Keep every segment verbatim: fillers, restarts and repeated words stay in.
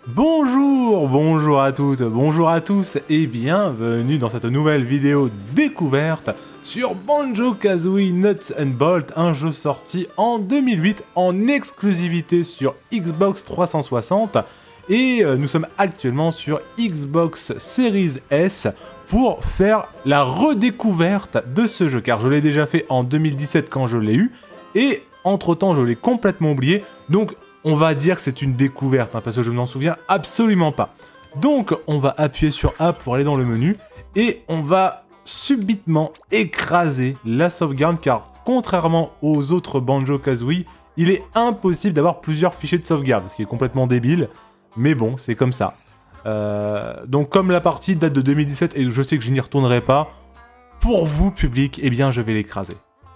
Bonjour, bonjour à toutes, bonjour à tous et bienvenue dans cette nouvelle vidéo découverte sur Banjo-Kazooie Nuts and Bolts, un jeu sorti en deux mille huit en exclusivité sur Xbox trois cent soixante et nous sommes actuellement sur Xbox Series S pour faire la redécouverte de ce jeu car je l'ai déjà fait en deux mille dix-sept quand je l'ai eu et entre temps je l'ai complètement oublié, donc on va dire que c'est une découverte, hein, parce que je ne m'en souviens absolument pas. Donc, on va appuyer sur A pour aller dans le menu, et on va subitement écraser la sauvegarde, car contrairement aux autres Banjo-Kazooie, il est impossible d'avoir plusieurs fichiers de sauvegarde, ce qui est complètement débile, mais bon, c'est comme ça. Euh, donc, comme la partie date de deux mille dix-sept, et je sais que je n'y retournerai pas, pour vous, public, eh bien, je vais l'écraser.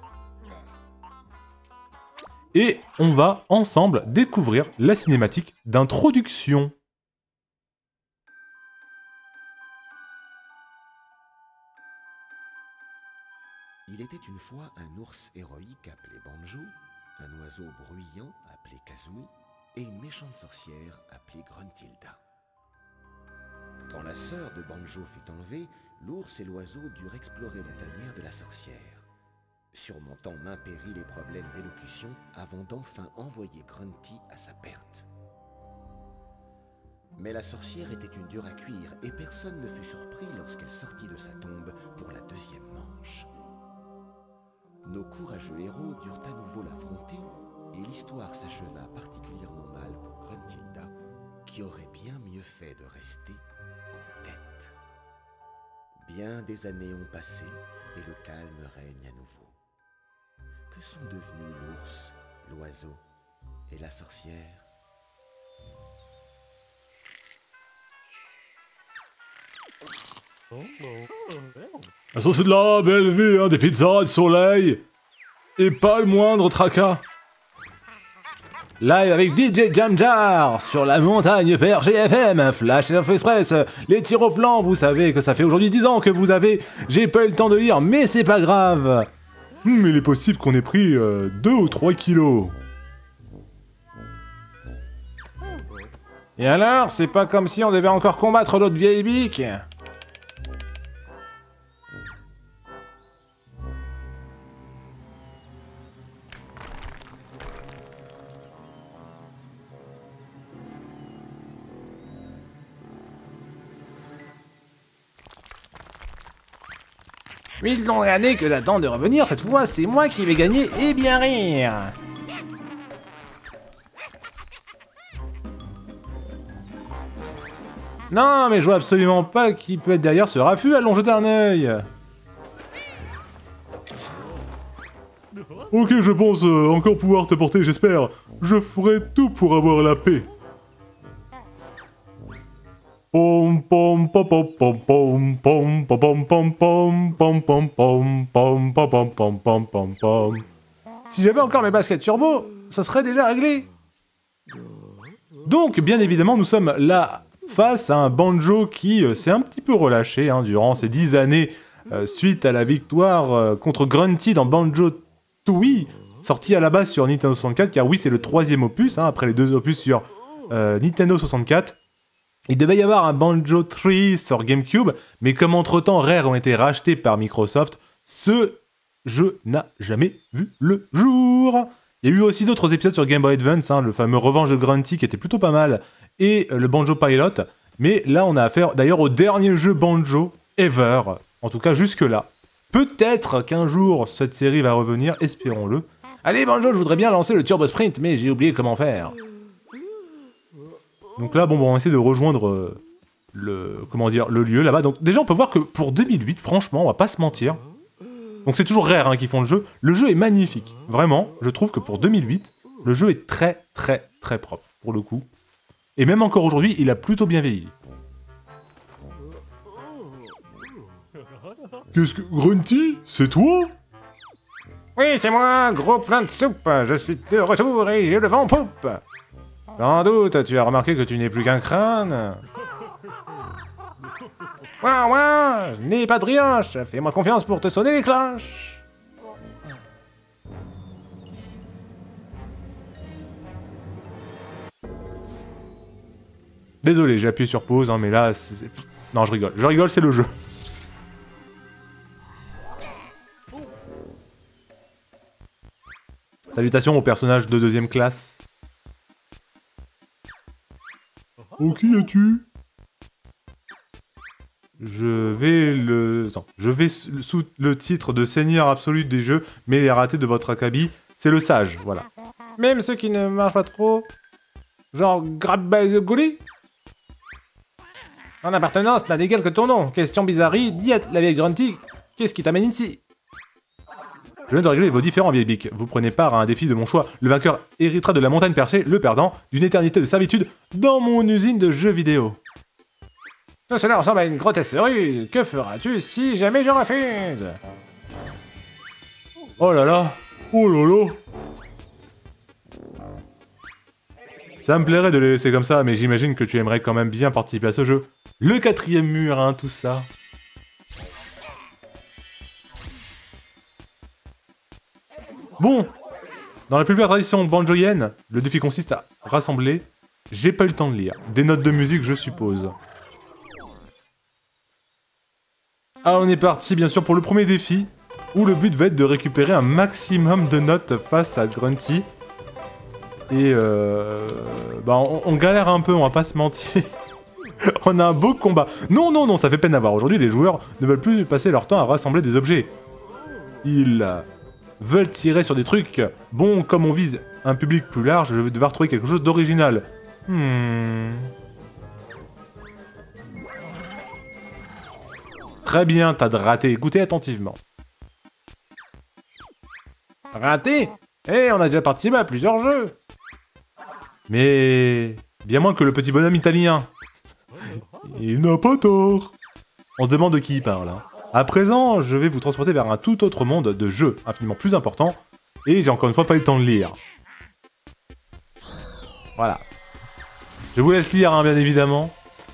Et on va ensemble découvrir la cinématique d'introduction. Il était une fois un ours héroïque appelé Banjo, un oiseau bruyant appelé Kazooie et une méchante sorcière appelée Gruntilda. Quand la sœur de Banjo fut enlevée, l'ours et l'oiseau durent explorer la tanière de la sorcière, surmontant maint péril et problèmes d'élocution avant d'enfin envoyer Grunty à sa perte. Mais la sorcière était une dure à cuire et personne ne fut surpris lorsqu'elle sortit de sa tombe pour la deuxième manche. Nos courageux héros durent à nouveau l'affronter et l'histoire s'acheva particulièrement mal pour Gruntilda, qui aurait bien mieux fait de rester en tête. Bien des années ont passé et le calme règne à nouveau. Que sont devenus l'ours, l'oiseau et la sorcière? Ça c'est de la belle vue, hein, des pizzas, du soleil, et pas le moindre tracas. Live avec D J Jamjar sur la montagne perché F M, Flash F Express, les tirs au flanc, vous savez que ça fait aujourd'hui dix ans que vous avez, j'ai pas eu le temps de lire, mais c'est pas grave. Hmm, il est possible qu'on ait pris euh, deux ou trois kilos. Et alors, c'est pas comme si on devait encore combattre l'autre vieille bique? Huit longues années que j'attends de revenir, cette fois c'est moi qui vais gagner et bien rire. Non, mais je vois absolument pas qui peut être derrière ce raffut, allons jeter un œil. Ok, je pense euh, encore pouvoir te porter, j'espère. Je ferai tout pour avoir la paix. Pom pom pom pom pom pom pom pom pom pom pom pom pom pom pom pom pom pom pom pom. Si j'avais encore mes baskets turbo, ça serait déjà réglé. Donc, bien évidemment, nous sommes là face à un Banjo qui euh, s'est un petit peu relâché hein, durant ces dix années euh, suite à la victoire euh, contre Grunty dans Banjo-Tooie, sorti à la base sur Nintendo soixante-quatre, car oui, c'est le troisième opus, hein, après les deux opus sur euh, Nintendo soixante-quatre. Il devait y avoir un Banjo trois sur GameCube, mais comme entre-temps Rare ont été rachetés par Microsoft, ce jeu n'a jamais vu le jour. Il y a eu aussi d'autres épisodes sur Game Boy Advance, hein, le fameux Revanche de Grunty qui était plutôt pas mal, et euh, le Banjo Pilot, mais là on a affaire d'ailleurs au dernier jeu Banjo ever, en tout cas jusque-là. Peut-être qu'un jour cette série va revenir, espérons-le. Allez Banjo, je voudrais bien lancer le Turbo Sprint, mais j'ai oublié comment faire. Donc là, bon, bon, on va essayer de rejoindre euh, le, comment dire, le lieu là-bas. Donc déjà, on peut voir que pour deux mille huit, franchement, on va pas se mentir. Donc c'est toujours Rare hein, qui font le jeu. Le jeu est magnifique. Vraiment, je trouve que pour deux mille huit, le jeu est très, très, très propre, pour le coup. Et même encore aujourd'hui, il a plutôt bien vieilli. Qu'est-ce que... Grunty, c'est toi? Oui, c'est moi, gros plein de soupe. Je suis de retour et j'ai le vent en poupe. Sans doute, tu as remarqué que tu n'es plus qu'un crâne. Ouah, ouah, je n'ai pas de brioche. Fais-moi confiance pour te sonner les cloches. Désolé, j'ai appuyé sur pause, hein, mais là, c'est... Non, je rigole. Je rigole, c'est le jeu. Salutations au personnage de deuxième classe. Oh, qui es-tu? Je vais le... Attends, je vais sous le titre de seigneur absolu des jeux, mais les ratés de votre acabit, c'est le sage, voilà. Même ceux qui ne marchent pas trop... Genre, grab by the goalie? Mon appartenance n'a d'égal que ton nom. Question bizarrerie, dis à la vieille Grunty, qu'est-ce qui t'amène ici? Je viens de régler vos différents vieilles bics. Vous prenez part à un défi de mon choix. Le vainqueur héritera de la montagne perchée, le perdant, d'une éternité de servitude dans mon usine de jeux vidéo. Tout cela ressemble à une grotesque ruse. Que feras-tu si jamais je refuse? Oh là là. Oh là là. Ça me plairait de les laisser comme ça, mais j'imagine que tu aimerais quand même bien participer à ce jeu. Le quatrième mur, hein, tout ça. Bon, dans la plupart traditions banjoyennes, le défi consiste à rassembler, j'ai pas eu le temps de lire, des notes de musique je suppose. Ah, on est parti bien sûr pour le premier défi, où le but va être de récupérer un maximum de notes face à Grunty. Et euh... Bah on, on galère un peu, on va pas se mentir. On a un beau combat. Non, non, non, ça fait peine à voir. Aujourd'hui, les joueurs ne veulent plus passer leur temps à rassembler des objets. Ils veulent tirer sur des trucs. Bon, comme on vise un public plus large, je vais devoir trouver quelque chose d'original. Hmm... Très bien, t'as raté. Écoutez attentivement. Raté? Eh, on a déjà participé à plusieurs jeux. Mais... bien moins que le petit bonhomme italien. Il n'a pas tort. On se demande de qui il parle. Hein. À présent, je vais vous transporter vers un tout autre monde de jeux infiniment plus important. Et j'ai encore une fois pas eu le temps de lire. Voilà. Je vous laisse lire, hein, bien évidemment.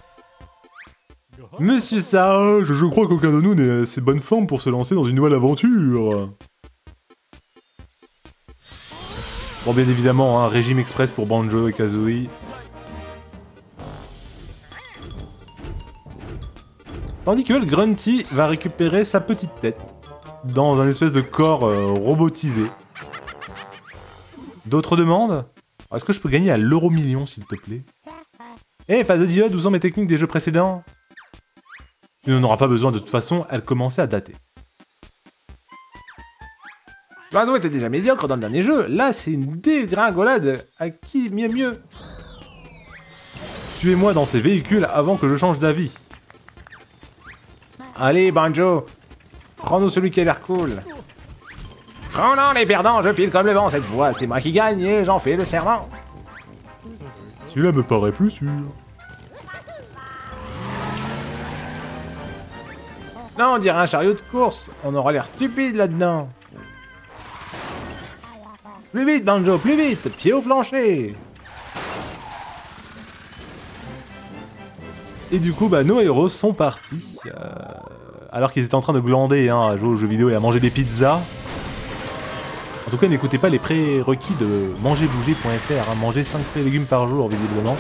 Monsieur Sage, je crois qu'aucun de nous n'est assez bonne forme pour se lancer dans une nouvelle aventure. Bon, bien évidemment, un hein, régime express pour Banjo et Kazooie. Tandis que le Grunty va récupérer sa petite tête dans un espèce de corps euh, robotisé. D'autres demandes? Est-ce que je peux gagner à l'euro million, s'il te plaît? Eh, hey, phase de diode, où sont mes techniques des jeux précédents? Tu n'en auras pas besoin, de toute façon, elle commençait à dater. L'oiseau était déjà médiocre dans le dernier jeu, là c'est une dégringolade, à qui mieux mieux? Suivez-moi dans ces véhicules avant que je change d'avis. Allez Banjo, prends-nous celui qui a l'air cool. Oh non les perdants, je file comme le vent cette fois, c'est moi qui gagne et j'en fais le serment. Celui-là me paraît plus sûr. Non, on dirait un chariot de course, on aura l'air stupide là-dedans. Plus vite, Banjo, plus vite! Pied au plancher! Et du coup, bah, nos héros sont partis. Euh, alors qu'ils étaient en train de glander, hein, à jouer aux jeux vidéo et à manger des pizzas. En tout cas, n'écoutez pas les prérequis de manger bouger point F R, hein, manger cinq fruits et légumes par jour, visiblement.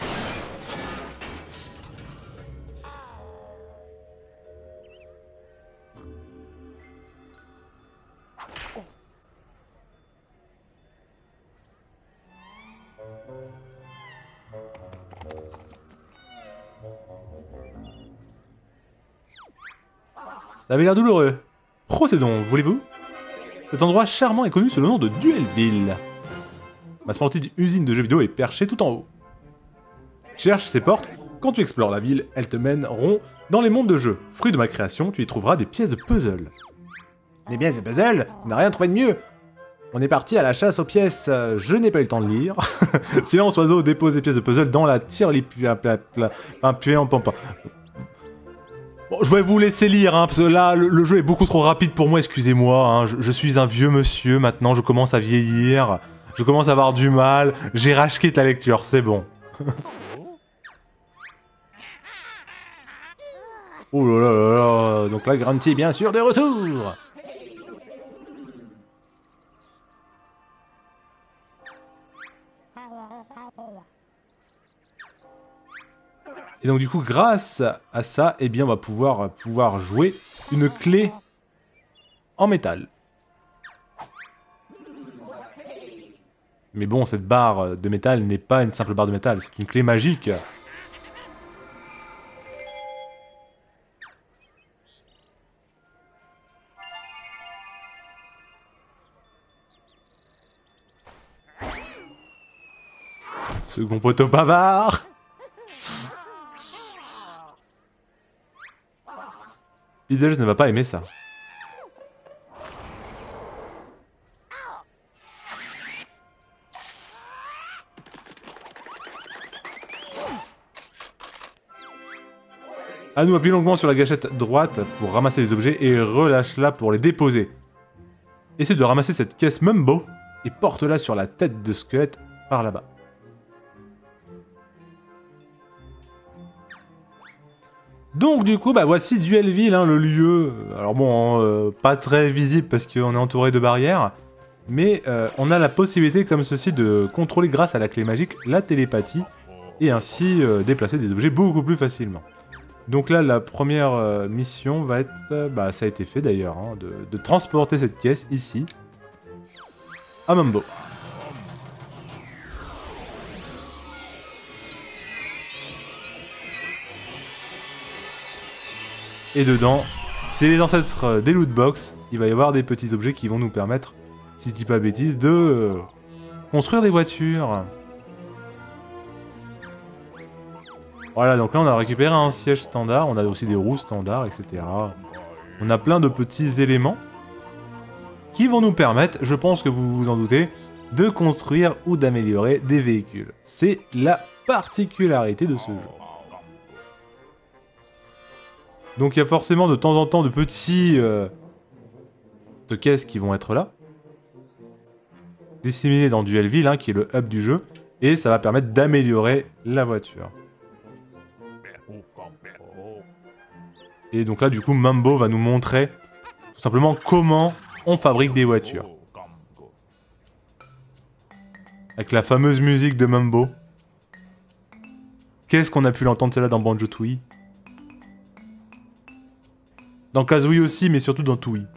Ça avait l'air douloureux. Procédons, voulez-vous? Cet endroit charmant est connu sous le nom de Duelville. Ma splendide usine de jeux vidéo est perchée tout en haut. Cherche ces portes, quand tu explores la ville, elles te mèneront dans les mondes de jeux. Fruit de ma création, tu y trouveras des pièces de puzzle. Des pièces de puzzle? Tu n'as rien trouvé de mieux. On est parti à la chasse aux pièces, euh, je n'ai pas eu le temps de lire. Silence oiseau, dépose des pièces de puzzle dans la tirelire... Un puant en pampa. Bon, je vais vous laisser lire, hein, parce que là, le, le jeu est beaucoup trop rapide pour moi, excusez-moi. Hein, je, je suis un vieux monsieur, maintenant, je commence à vieillir. Je commence à avoir du mal. J'ai racheté la lecture, c'est bon. Oh là là là là. Donc là, Grunty est bien sûr de retour. Et donc du coup, grâce à ça, eh bien, on va pouvoir, pouvoir jouer une clé en métal. Mais bon, cette barre de métal n'est pas une simple barre de métal, c'est une clé magique. Second poteau bavard. Piddles ne va pas aimer ça. À nous, appuie longuement sur la gâchette droite pour ramasser les objets et relâche-la pour les déposer. Essaie de ramasser cette caisse Mumbo et porte-la sur la tête de squelette par là-bas. Donc du coup, bah voici Duelville, hein, le lieu. Alors bon, euh, pas très visible parce qu'on est entouré de barrières, mais euh, on a la possibilité comme ceci de contrôler grâce à la clé magique la télépathie et ainsi euh, déplacer des objets beaucoup plus facilement. Donc là, la première euh, mission va être, euh, bah ça a été fait d'ailleurs, hein, de, de transporter cette caisse ici à Mumbo. Et dedans, c'est les ancêtres des lootbox. Il va y avoir des petits objets qui vont nous permettre, si je dis pas bêtise, de euh, construire des voitures. Voilà, donc là on a récupéré un siège standard, on a aussi des roues standards, et cetera. On a plein de petits éléments qui vont nous permettre, je pense que vous vous en doutez, de construire ou d'améliorer des véhicules. C'est la particularité de ce jeu. Donc il y a forcément de temps en temps de petits euh, de caisses qui vont être là, disséminés dans Duelville, hein, qui est le hub du jeu, et ça va permettre d'améliorer la voiture. Et donc là, du coup, Mumbo va nous montrer tout simplement comment on fabrique des voitures. Avec la fameuse musique de Mumbo. Qu'est-ce qu'on a pu l'entendre celle-là dans Banjo-Tooie? Dans Kazooie aussi, mais surtout dans Tooie.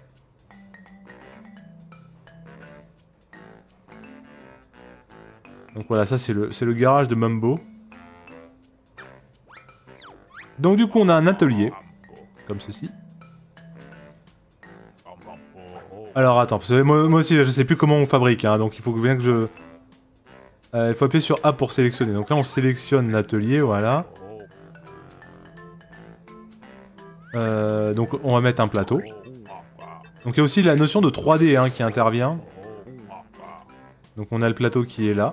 Donc voilà, ça c'est le, c'est le garage de Mumbo. Donc du coup, on a un atelier, comme ceci. Alors attends, parce que moi, moi aussi je sais plus comment on fabrique, hein, donc il faut bien que je... Euh, il faut appuyer sur A pour sélectionner. Donc là on sélectionne l'atelier, voilà. Euh, donc on va mettre un plateau. Donc il y a aussi la notion de trois D hein, qui intervient. Donc on a le plateau qui est là.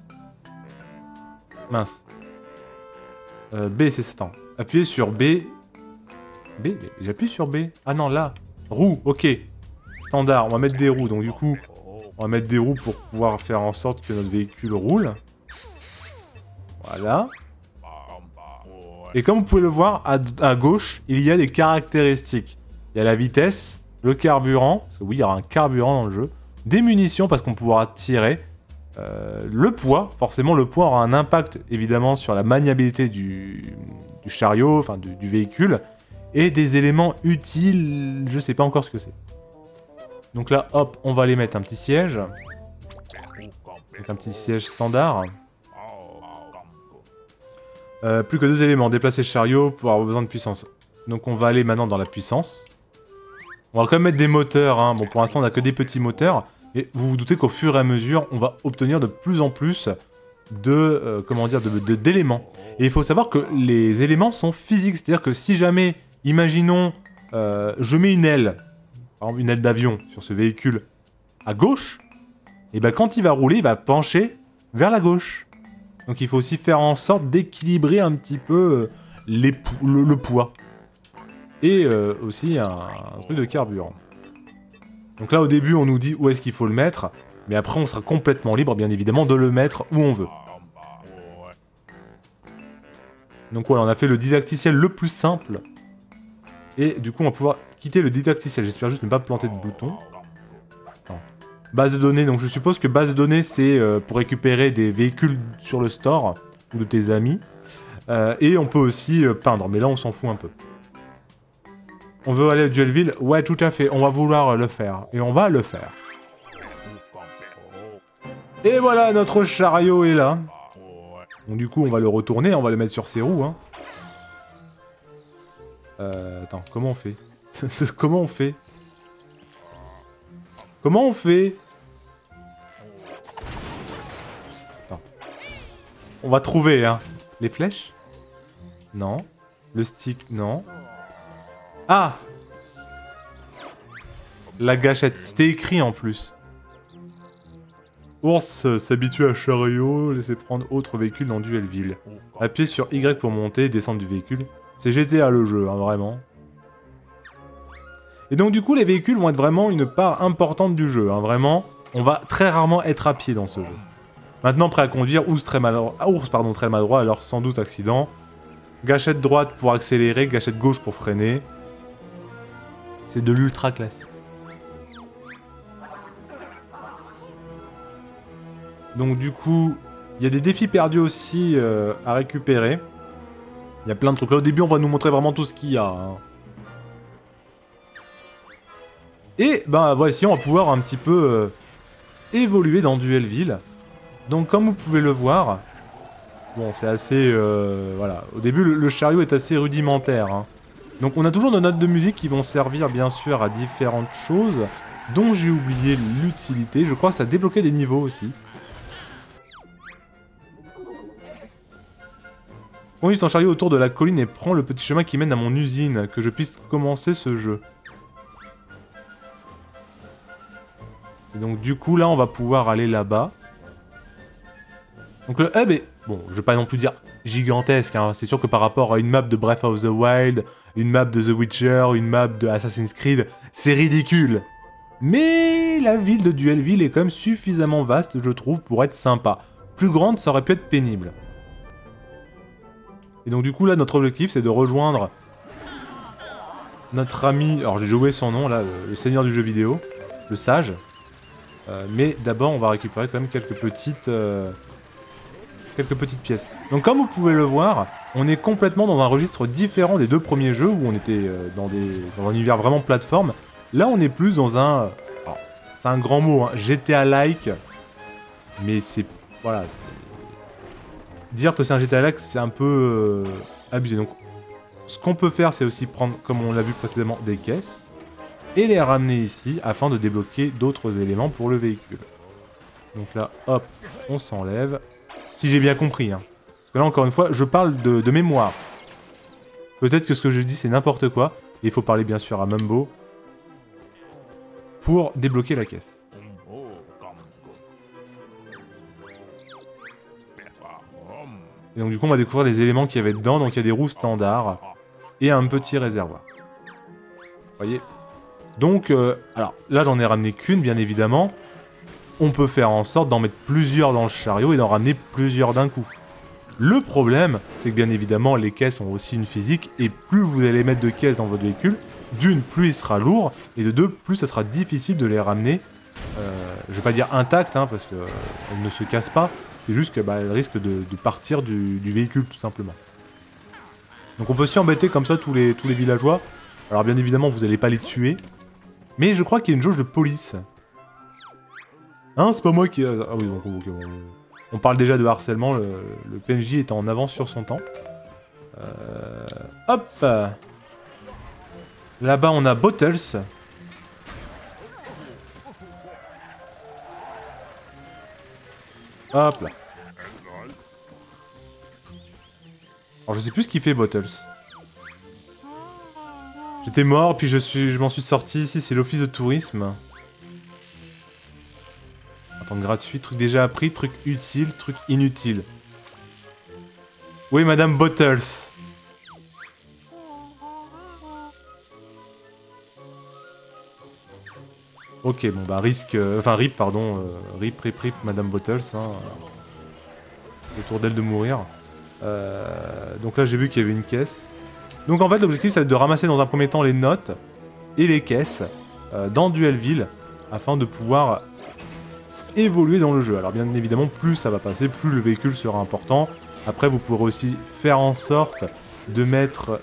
Mince. Euh, B c'est ça. Appuyez sur B. B J'appuie sur B. Ah non là. Roue, ok. Standard, on va mettre des roues. Donc du coup, on va mettre des roues pour pouvoir faire en sorte que notre véhicule roule. Voilà. Et comme vous pouvez le voir, à, à gauche, il y a des caractéristiques. Il y a la vitesse, le carburant, parce que oui, il y aura un carburant dans le jeu, des munitions, parce qu'on pourra tirer, euh, le poids, forcément le poids aura un impact évidemment sur la maniabilité du, du chariot, enfin du, du véhicule, et des éléments utiles, je sais pas encore ce que c'est. Donc là, hop, on va aller mettre un petit siège. Donc un petit siège standard. Euh, plus que deux éléments, déplacer le chariot pour avoir besoin de puissance. Donc on va aller maintenant dans la puissance. On va quand même mettre des moteurs, hein. Bon pour l'instant on a que des petits moteurs. Et vous vous doutez qu'au fur et à mesure, on va obtenir de plus en plus de, euh, comment dire, de, de, d'éléments. Et il faut savoir que les éléments sont physiques, c'est-à-dire que si jamais, imaginons, euh, je mets une aile, par exemple une aile d'avion sur ce véhicule à gauche, et ben quand il va rouler, il va pencher vers la gauche. Donc il faut aussi faire en sorte d'équilibrer un petit peu les po le, le poids. Et euh, aussi un, un truc de carburant. Donc là au début on nous dit où est-ce qu'il faut le mettre, mais après on sera complètement libre bien évidemment de le mettre où on veut. Donc voilà, on a fait le didacticiel le plus simple. Et du coup on va pouvoir quitter le didacticiel, j'espère juste ne pas planter de bouton. Non. Base de données, donc je suppose que base de données c'est euh, pour récupérer des véhicules sur le store ou de tes amis. Euh, et on peut aussi euh, peindre, mais là on s'en fout un peu. On veut aller à Duelville? Ouais, tout à fait, on va vouloir le faire. Et on va le faire. Et voilà, notre chariot est là. Donc du coup, on va le retourner, on va le mettre sur ses roues. Hein. Euh, attends, comment on fait? Comment on fait? Comment on fait? Attends. On va trouver, hein. Les flèches? Non. Le stick, non. Ah! La gâchette, c'était écrit en plus. Ours s'habitue à chariot, laisser prendre autre véhicule dans Duelville. Appuyez sur Y pour monter et descendre du véhicule. C'est G T A le jeu, hein, vraiment. Et donc du coup, les véhicules vont être vraiment une part importante du jeu. Hein, vraiment, on va très rarement être à pied dans ce jeu. Maintenant, prêt à conduire, ours très maladroit, ours, pardon, très maladroit, alors sans doute accident. Gâchette droite pour accélérer, gâchette gauche pour freiner. C'est de l'ultra classique. Donc du coup, il y a des défis perdus aussi euh, à récupérer. Il y a plein de trucs. Là au début, on va nous montrer vraiment tout ce qu'il y a. Hein. Et ben voici, on va pouvoir un petit peu euh, évoluer dans Duelville. Donc comme vous pouvez le voir, bon c'est assez... Euh, voilà, au début le, le chariot est assez rudimentaire. Hein. Donc on a toujours nos notes de musique qui vont servir bien sûr à différentes choses, dont j'ai oublié l'utilité. Je crois que ça débloquait des niveaux aussi. Conduis ton chariot autour de la colline et prends le petit chemin qui mène à mon usine, que je puisse commencer ce jeu. Et donc du coup là on va pouvoir aller là-bas. Donc le hub est, bon je vais pas non plus dire gigantesque, hein. C'est sûr que par rapport à une map de Breath of the Wild, une map de The Witcher, une map de Assassin's Creed, c'est ridicule. Mais la ville de Duelville est quand même suffisamment vaste je trouve pour être sympa. Plus grande ça aurait pu être pénible. Et donc du coup là notre objectif c'est de rejoindre notre ami, alors j'ai joué son nom là, le, le seigneur du jeu vidéo, le sage. Euh, mais d'abord on va récupérer quand même quelques petites euh, quelques petites pièces. Donc comme vous pouvez le voir, on est complètement dans un registre différent des deux premiers jeux où on était euh, dans, des, dans un univers vraiment plateforme. Là on est plus dans un... C'est un grand mot, hein, G T A-like. Mais c'est... Voilà. Dire que c'est un G T A-like c'est un peu euh, abusé. Donc ce qu'on peut faire c'est aussi prendre, comme on l'a vu précédemment, des caisses. Et les ramener ici afin de débloquer d'autres éléments pour le véhicule. Donc là, hop, on s'enlève. Si j'ai bien compris, hein. Parce que là, encore une fois, je parle de, de mémoire. Peut-être que ce que je dis, c'est n'importe quoi. Et il faut parler bien sûr à Mumbo pour débloquer la caisse. Et donc du coup, on va découvrir les éléments qu'il y avait dedans. Donc il y a des roues standards et un petit réservoir. Vous voyez ? Donc, euh, alors là j'en ai ramené qu'une bien évidemment. On peut faire en sorte d'en mettre plusieurs dans le chariot et d'en ramener plusieurs d'un coup. Le problème, c'est que bien évidemment les caisses ont aussi une physique et plus vous allez mettre de caisses dans votre véhicule, d'une, plus il sera lourd, et de deux, plus ça sera difficile de les ramener, euh, je vais pas dire intactes, hein, parce qu'elles euh, ne se cassent pas, c'est juste qu'elles bah, risquent de, de partir du, du véhicule tout simplement. Donc on peut s'y embêter comme ça tous les, tous les villageois. Alors bien évidemment vous n'allez pas les tuer. Mais je crois qu'il y a une jauge de police. Hein, c'est pas moi qui... Ah oui, donc okay, on... on parle déjà de harcèlement, le, le P N J est en avance sur son temps. Euh... Hop. Là-bas, on a Bottles. Hop là. Alors je sais plus ce qu'il fait, Bottles. J'étais mort, puis je suis, je m'en suis sorti. Ici, c'est l'office de tourisme. Attends, gratuit, truc déjà appris, truc utile, truc inutile. Oui, Madame Bottles. Ok, bon bah risque... Euh, enfin, rip, pardon. Euh, rip, rip, rip, Madame Bottles. Hein, le tour d'elle de mourir. Euh, donc là, j'ai vu qu'il y avait une caisse. Donc en fait l'objectif ça va être de ramasser dans un premier temps les notes et les caisses euh, dans Duelville afin de pouvoir évoluer dans le jeu. Alors bien évidemment plus ça va passer, plus le véhicule sera important, Après, vous pourrez aussi faire en sorte de mettre...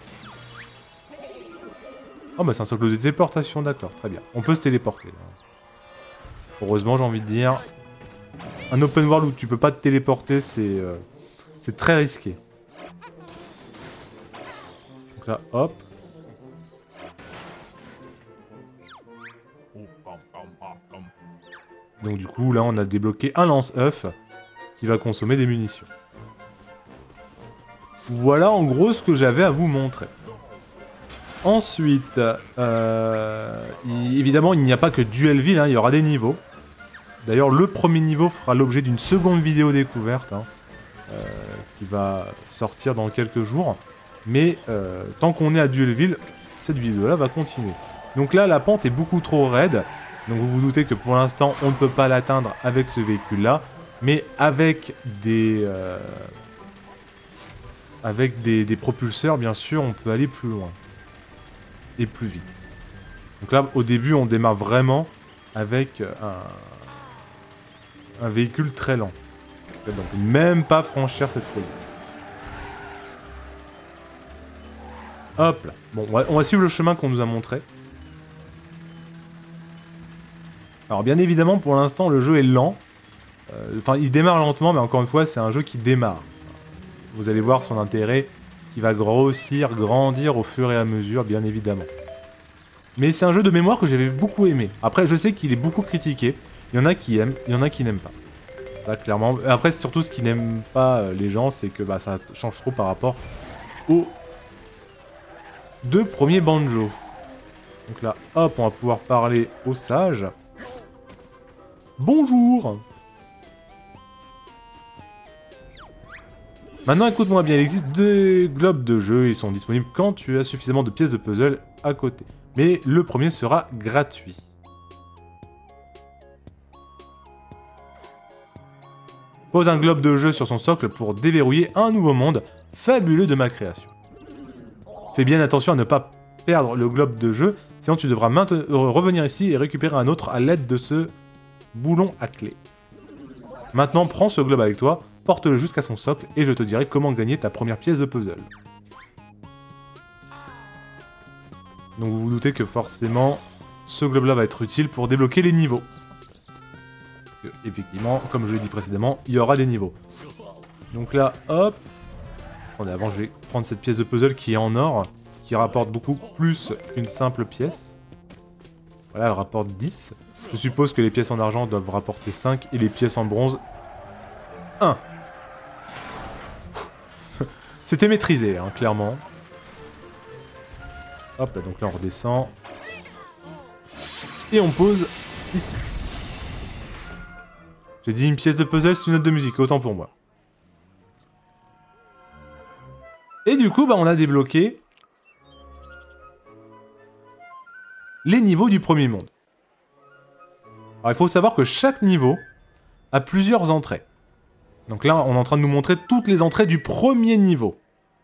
Oh bah c'est un socle de téléportation, d'accord, très bien. On peut se téléporter. Heureusement, j'ai envie de dire. Un open world où tu peux pas te téléporter, c'est euh, c'est très risqué. Donc là, hop. Donc du coup, là, on a débloqué un lance-œuf qui va consommer des munitions. Voilà en gros ce que j'avais à vous montrer. Ensuite, euh, il, évidemment, il n'y a pas que Duelville, hein, il y aura des niveaux. D'ailleurs, le premier niveau fera l'objet d'une seconde vidéo découverte, hein, euh, qui va sortir dans quelques jours. Mais euh, tant qu'on est à Duelville, cette vidéo-là va continuer. Donc là, la pente est beaucoup trop raide. Donc vous vous doutez que pour l'instant, on ne peut pas l'atteindre avec ce véhicule-là. Mais avec des... Euh, avec des, des propulseurs, bien sûr, on peut aller plus loin. Et plus vite. Donc là, au début, on démarre vraiment avec un, un véhicule très lent. Donc on peut même pas franchir cette colline. Hop là. Bon, on va, on va suivre le chemin qu'on nous a montré. Alors bien évidemment, pour l'instant, le jeu est lent. Euh, enfin, il démarre lentement, mais encore une fois, c'est un jeu qui démarre. Vous allez voir son intérêt qui va grossir, grandir au fur et à mesure, bien évidemment. Mais c'est un jeu de mémoire que j'avais beaucoup aimé. Après, je sais qu'il est beaucoup critiqué. Il y en a qui aiment, il y en a qui n'aiment pas. Là, clairement. Après, surtout, ce qui n'aiment pas euh, les gens, c'est que bah, ça change trop par rapport aux deux premiers Banjo. Donc là, hop, on va pouvoir parler au sage. Bonjour! Maintenant, écoute-moi bien, il existe deux globes de jeu, ils sont disponibles quand tu as suffisamment de pièces de puzzle à côté. Mais le premier sera gratuit. Pose un globe de jeu sur son socle pour déverrouiller un nouveau monde fabuleux de ma création. Fais bien attention à ne pas perdre le globe de jeu, sinon tu devras revenir ici et récupérer un autre à l'aide de ce boulon à clé. Maintenant, prends ce globe avec toi, porte-le jusqu'à son socle et je te dirai comment gagner ta première pièce de puzzle. Donc vous vous doutez que forcément, ce globe-là va être utile pour débloquer les niveaux. Parce que, effectivement, comme je l'ai dit précédemment, il y aura des niveaux. Donc là, hop. Attendez, avant je vais prendre cette pièce de puzzle qui est en or, qui rapporte beaucoup plus qu'une simple pièce. Voilà, elle rapporte dix. Je suppose que les pièces en argent doivent rapporter cinq et les pièces en bronze un. C'était maîtrisé, hein, clairement. Hop, donc là on redescend. Et on pose ici. J'ai dit une pièce de puzzle, c'est une note de musique, autant pour moi. Et du coup, bah, on a débloqué les niveaux du premier monde. Alors il faut savoir que chaque niveau a plusieurs entrées. Donc là, on est en train de nous montrer toutes les entrées du premier niveau.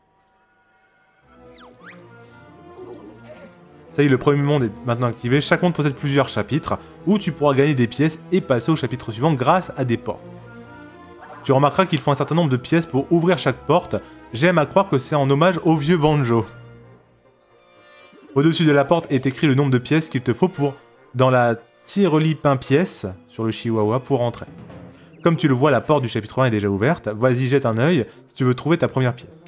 Ça y est, le premier monde est maintenant activé. Chaque monde possède plusieurs chapitres, où tu pourras gagner des pièces et passer au chapitre suivant grâce à des portes. Tu remarqueras qu'il faut un certain nombre de pièces pour ouvrir chaque porte. J'aime à croire que c'est en hommage au vieux Banjo. Au-dessus de la porte est écrit le nombre de pièces qu'il te faut pour, dans la tirelipin-pièce, sur le Chihuahua, pour entrer. Comme tu le vois, la porte du chapitre un est déjà ouverte. Vas-y, jette un œil si tu veux trouver ta première pièce.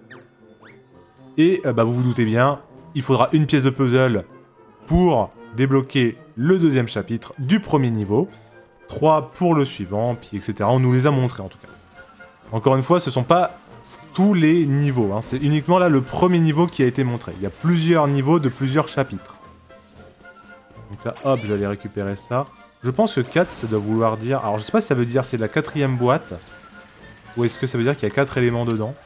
Et euh, bah, vous vous doutez bien, il faudra une pièce de puzzle pour débloquer le deuxième chapitre du premier niveau. trois pour le suivant, puis et cetera. On nous les a montrés en tout cas. Encore une fois, ce ne sont pas tous les niveaux. Hein. C'est uniquement là le premier niveau qui a été montré. Il y a plusieurs niveaux de plusieurs chapitres. Donc là, hop, j'allais récupérer ça. Je pense que quatre, ça doit vouloir dire... Alors, je sais pas si ça veut dire c'est la quatrième boîte. Ou est-ce que ça veut dire qu'il y a quatre éléments dedans.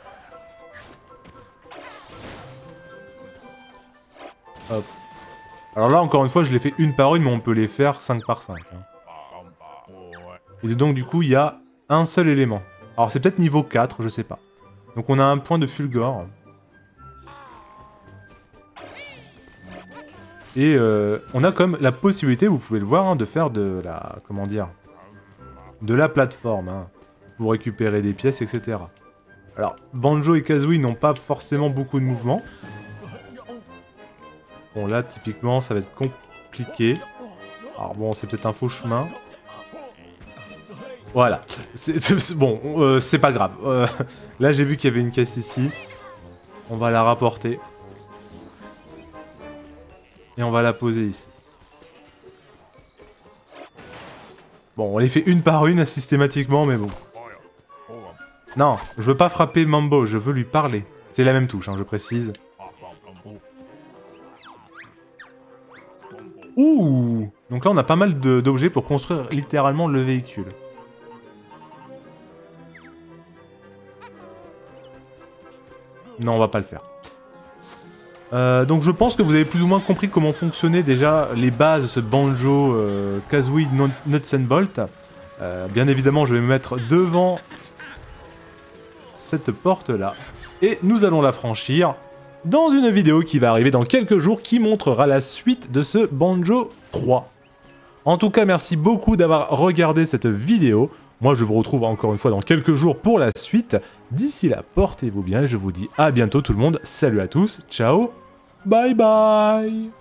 Hop. Alors là, encore une fois, je l'ai fait une par une, mais on peut les faire cinq par cinq. Hein. Et donc, du coup, il y a un seul élément. Alors, c'est peut-être niveau quatre, je sais pas. Donc, on a un point de Fulgore. Et euh, on a comme la possibilité, vous pouvez le voir, hein, de faire de la... Comment dire, de la plateforme. Hein, pour récupérer des pièces, et cetera. Alors, Banjo et Kazooie n'ont pas forcément beaucoup de mouvements. Bon, là, typiquement, ça va être compliqué. Alors bon, c'est peut-être un faux chemin. Voilà. C'est bon, euh, c'est pas grave. Euh, là, j'ai vu qu'il y avait une caisse ici. On va la rapporter. Et on va la poser ici. Bon, on les fait une par une systématiquement, mais bon. Non, je veux pas frapper Mambo, je veux lui parler. C'est la même touche, hein, je précise. Ouh! Donc là, on a pas mal d'objets pour construire littéralement le véhicule. Non, on va pas le faire. Euh, donc je pense que vous avez plus ou moins compris comment fonctionnaient déjà les bases de ce Banjo euh, Kazooie Nuts and Bolts. Euh, bien évidemment, je vais me mettre devant cette porte-là. Et nous allons la franchir dans une vidéo qui va arriver dans quelques jours qui montrera la suite de ce Banjo trois. En tout cas, merci beaucoup d'avoir regardé cette vidéo. Moi, je vous retrouve encore une fois dans quelques jours pour la suite. D'ici là, portez-vous bien et je vous dis à bientôt tout le monde. Salut à tous, ciao, bye bye.